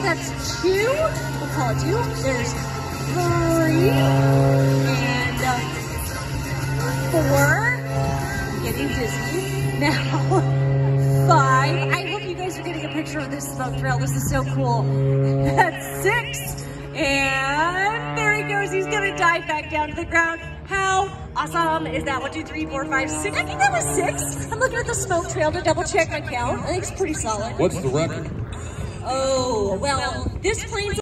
that's 2. We'll call it 2. There's 3 and 4. Getting dizzy. Now 5. I hope you guys are getting a picture of this smoke trail. This is so cool. That's 6. And there he goes. He's gonna dive back down to the ground. How awesome is that? 1, 2, 3, 4, 5, 6. I think that was 6. I'm looking at the smoke trail to double check my count. I think it's pretty solid. What's the record? Oh, well, this plane's